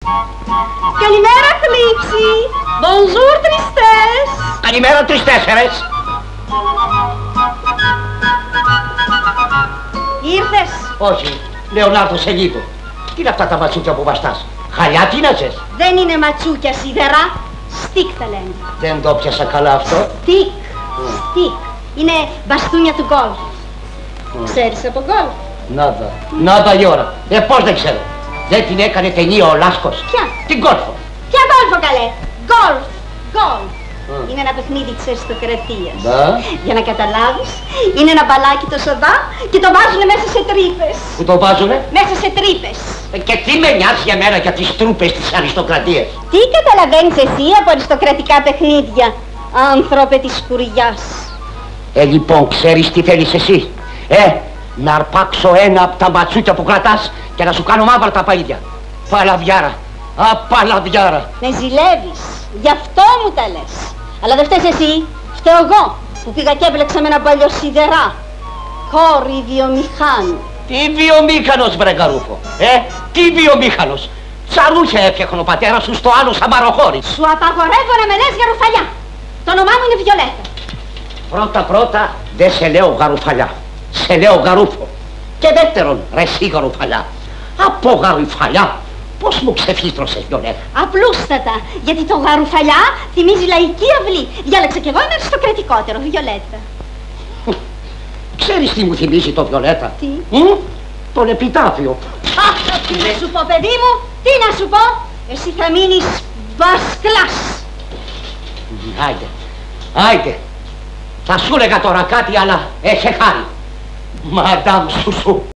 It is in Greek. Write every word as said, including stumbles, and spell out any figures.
Καλημέρα, Χλήψη. Bonjour, Τριστές. Καλημέρα, τρεις-τέσσερες. Ήρθες? Όχι, Λεωνάρδο, σε λίγο. Τι είναι αυτά τα ματσούκια που βαστάς? Χαλιά τίναζες? Δεν είναι ματσούκια σιδερά. Στικ τα λένε. Δεν το πιάσα καλά αυτό. Στικ. Στικ. Είναι μπαστούνια του γκολφ. Ξέρεις από γκολφ? Νάδα. Νάδα η ώρα. Ε, πώς δεν ξέρω. Δεν την έκανε ταινία ο Λάσκος? Ποια? Την Γκόλφο. Ποια γκολφο, καλέ? Γκολφ. Γκολφ. Είναι ένα παιχνίδι της αριστοκρατίας. Ναι. Για να καταλάβεις, είναι ένα μπαλάκι το σοδά και το βάζουνε μέσα σε τρύπες. Πού το βάζουνε? Μέσα σε τρύπες. Ε, και τι με νοιάζει για μένα για τις τρούπες της αριστοκρατίας? Τι καταλαβαίνεις εσύ από αριστοκρατικά παιχνίδια, άνθρωπε της σκουριάς? Ε, λοιπόν, ξέρεις τι θέλεις εσύ? Ε, να αρπάξω ένα από τα ματσούκια που κρατάς και να σου κάνω μαύρα τα παΐδια. Παλαβιάρα. Α, παλαβιάρα. Με ζηλεύεις. Γι' αυτό μου τα λες. Αλλά δεν φταίς εσύ. Φταίω εγώ που πήγα και έβλεξα με ένα παλιό σιδερά. Κόρη βιομηχάνου. Τι βιομήχανος, βρε Γαρούφο? Ε, τι βιομήχανος? Τσαρούχια έφτιαχνε ο πατέρας σου στο άλλο σαμπαροχώρι. Σου απαγορεύω να με λες Γαρουφαλιά. Το όνομά μου είναι Βιολέτα. Πρώτα πρώτα δεν σε λέω Γαρουφαλιά. Σε λέω Γαρούφο. Και δεύτερον, ρε εσύ Γαρουφαλιά. Από Γαρουφαλιά, πώς μου ξεφύτρωσες, Βιολέτα? Απλούστατα, γιατί το Γαρουφαλιά θυμίζει λαϊκή αυλή. Διάλεξα κι εγώ ένα αριστοκρατικότερο, Βιολέτα. Ξέρεις τι μου θυμίζει το Βιολέτα? Τι? Μ? Τον επιτάφιο. Α, τι να σου πω, παιδί μου, τι να σου πω? Εσύ θα μείνεις βασκλάς. Άιντε, άιντε. Θα σου έλεγα τώρα κάτι, αλλά έχε χάρη. Μαντάμ Σουσού.